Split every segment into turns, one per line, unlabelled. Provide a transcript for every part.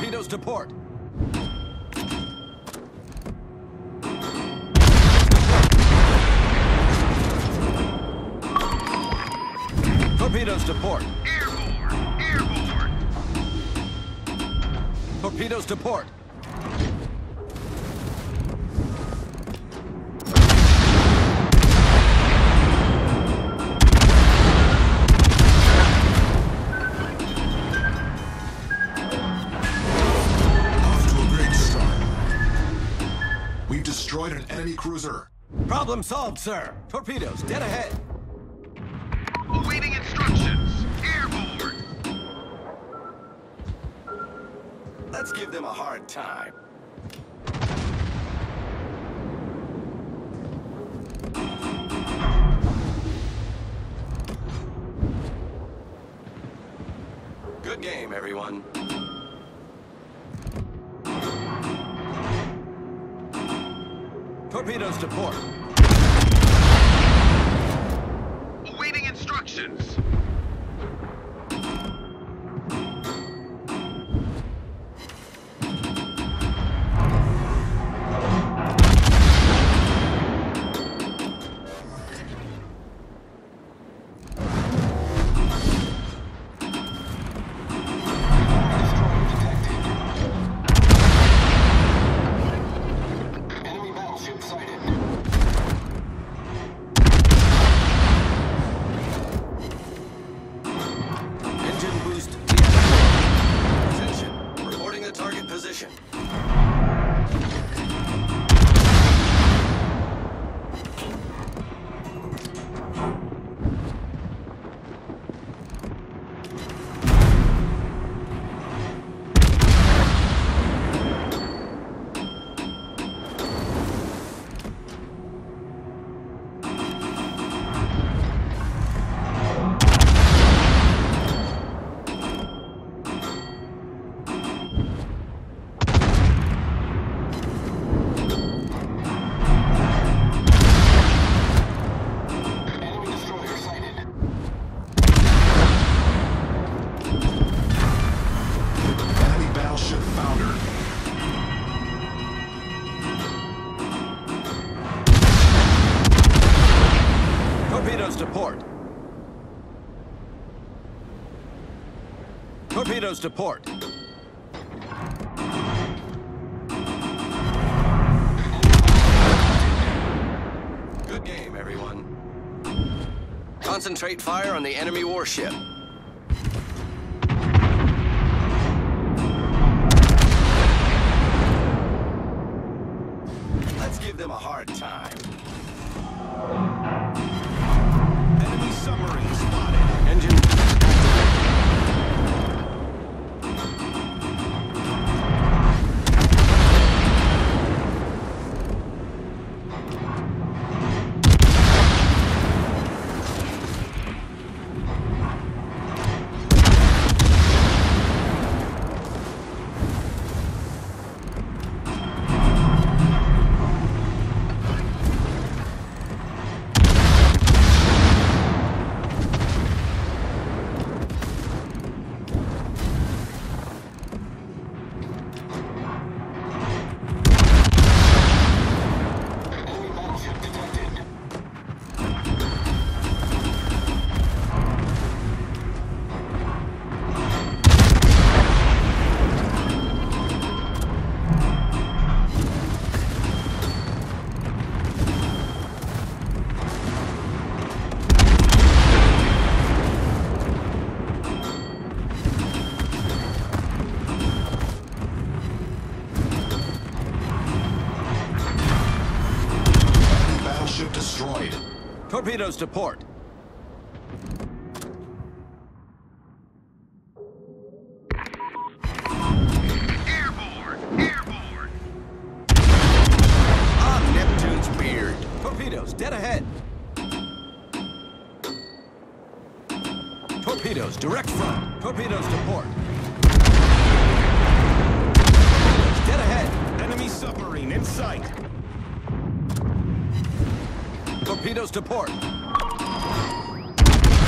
Torpedoes to port. Torpedoes to port.
Airborne! Airborne!
Torpedoes to port.
We've destroyed an enemy cruiser.
Problem solved, sir. Torpedoes dead ahead.
Awaiting instructions. Airborne!
Let's give them a hard time. Good game, everyone. Torpedoes to port.
Awaiting instructions.
Engine boost deactivated. Attention. Reporting the target position. Torpedoes to port. Torpedoes to port. Good game, everyone. Concentrate fire on the enemy warship. Let's give them a hard time. Enemy submarine spotted. Engine activated.
Battleship destroyed.
Torpedoes to port.
Airborne! Airborne!
On Neptune's beard. Torpedoes dead ahead. Torpedoes direct front. Torpedoes to port. Torpedoes dead ahead. Enemy submarine in sight. Torpedoes to port.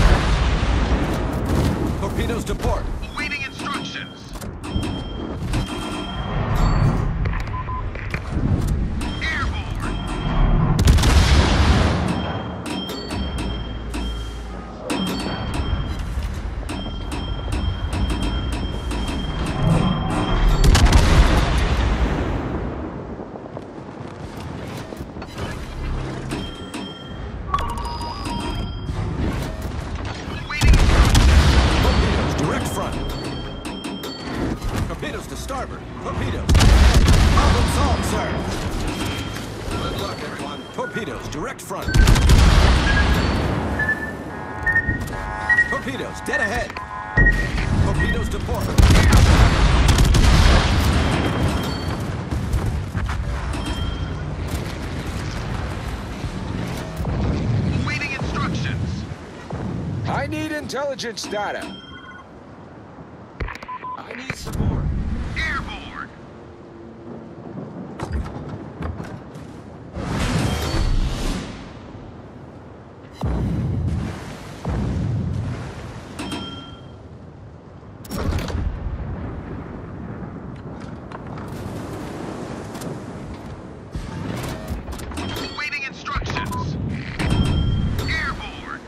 Torpedoes to port.
Awaiting instructions.
Torpedoes to starboard. Torpedoes. Problem solved, sir. Good luck, everyone. Torpedoes, direct front. Torpedoes, dead ahead. Torpedoes to port.
Awaiting instructions.
I need intelligence data.
I need support.
Airborne. Awaiting instructions. Airborne.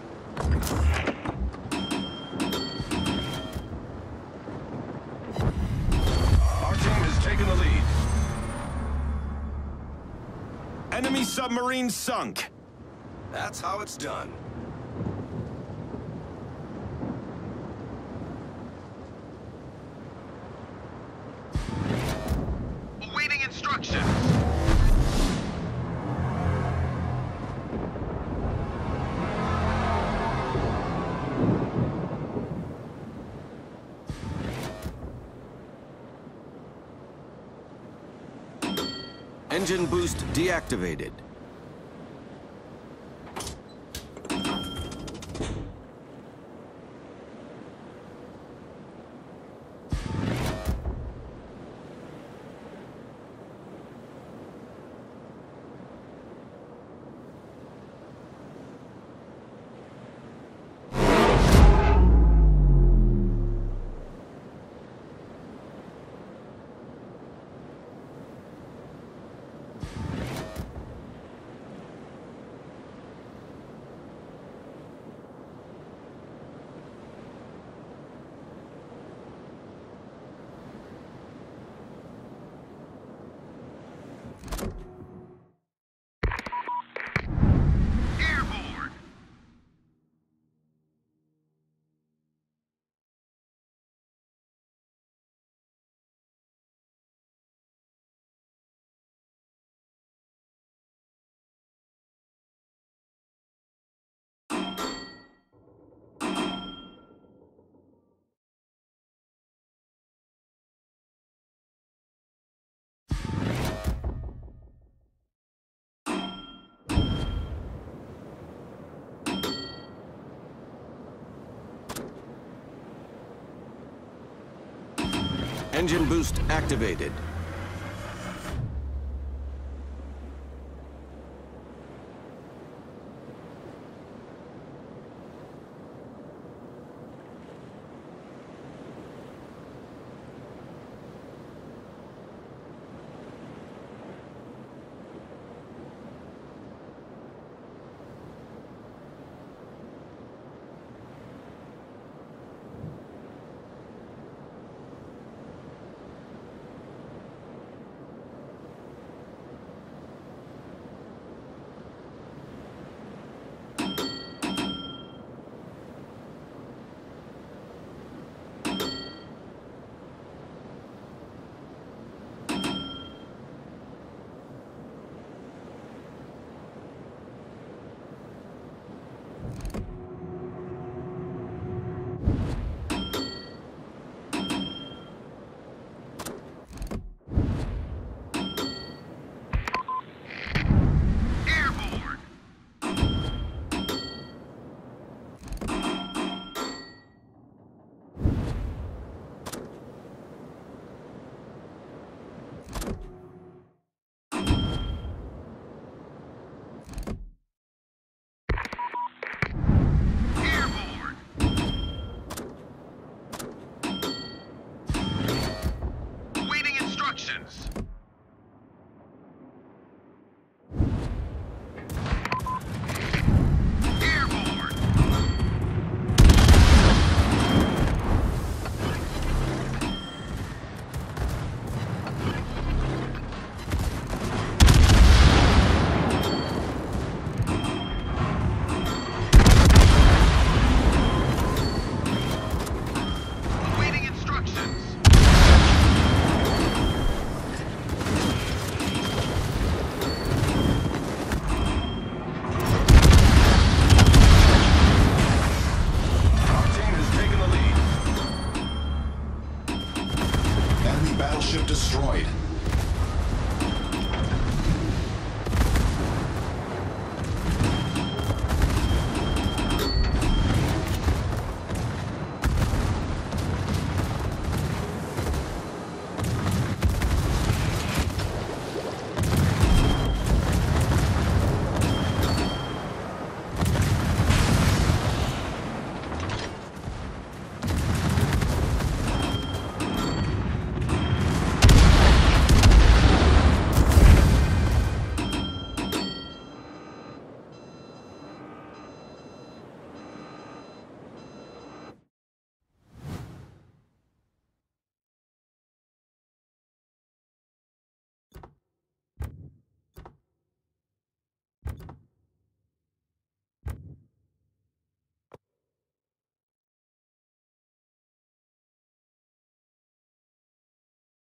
Our team has taken the lead.
Enemy submarine sunk.
That's how it's done.
Awaiting instructions.
Engine boost deactivated.
Airborne.
Engine boost activated.
Battleship destroyed.